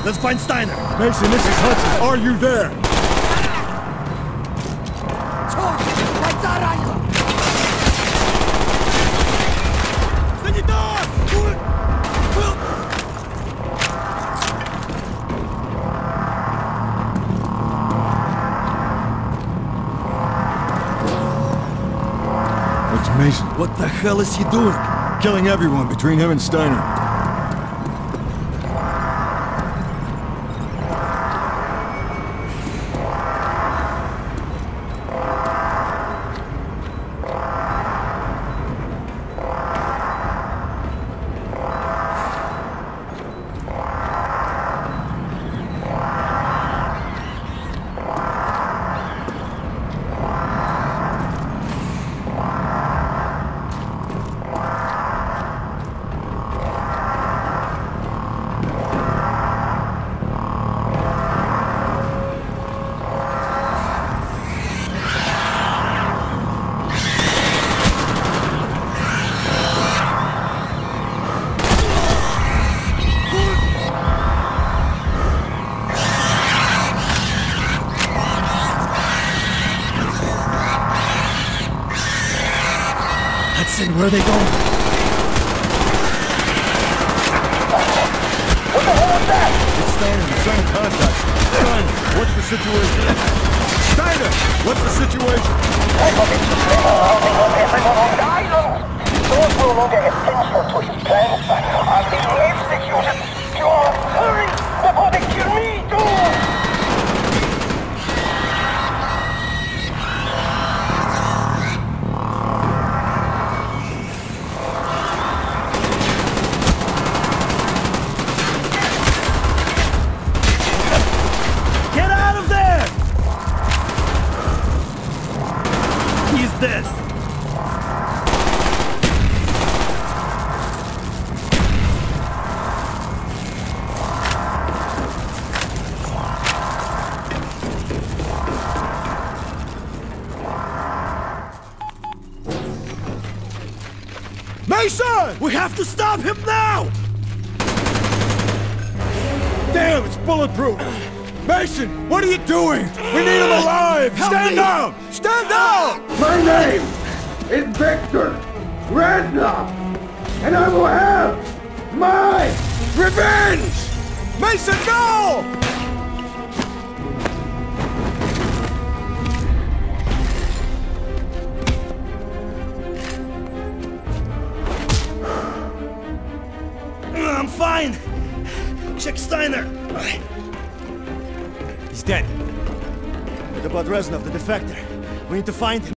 Let's find Steiner. Mason, this is Hudson. Are you there? It's Mason. What the hell is he doing? Killing everyone between him and Steiner. Where are they going? What the hell was that? It's Steiner. He's trying to contact. Steiner, what's the situation? Steiner, what's the situation? Everybody on everyone on the island. Those no longer essential to his plans. I'll be executed. John, hurry before they kill me too. Dead. Mason! We have to stop him now! Damn, it's bulletproof! Mason, what are you doing? We need him alive! Stand down! Stand down! My name is Victor Reznov, and I will have my revenge! Mason, no! I'm fine. Check Steiner. He's dead. What about Reznov, the defector? We need to find him.